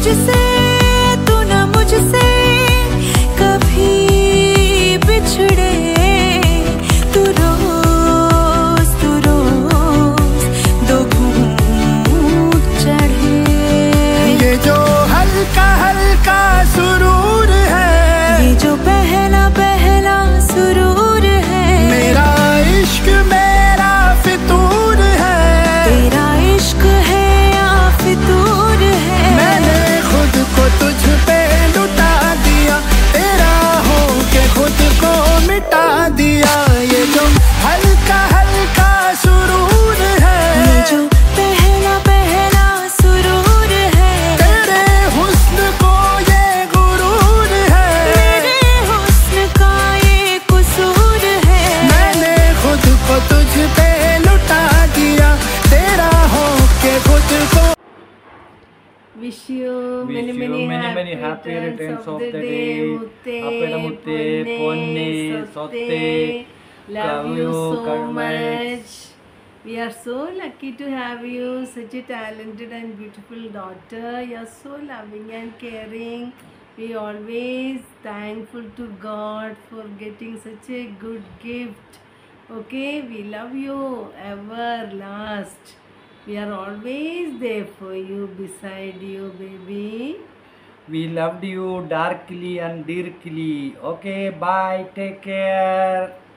मुझसे तू ना मुझसे कभी बिछड़े, तू रोज दो घूंट चढ़े। ये जो हल्का हल्का सुरूर है, ये जो पहला पहला सुरूर है, मेरा इश्क मेरा फितूर है। तेरा इश्क है या फितूर है। मैंने खुद को तुझ पे लुटा दिया, तेरा होके खुद को मिटा दिया। ये जो हल्का हल्का सुरूर है, ये जो पहला पहला सुरूर है, तेरे हुस्न को ये गुरूर है, मेरे हुस्न का ये कुसूर है। मैंने खुद को तुझ पे लुटा दिया, तेरा होके खुद को। Wish you many happy returns of the day. Mutte, ponne, sotte. Love you so much. We are so lucky to have you, such a talented and beautiful daughter. You are so loving and caring. We always thankful to God for getting such a good gift. Okay, we love you ever last. We are always there for you, beside you, baby. We loved you darkly and dearly. Okay, bye. Take care.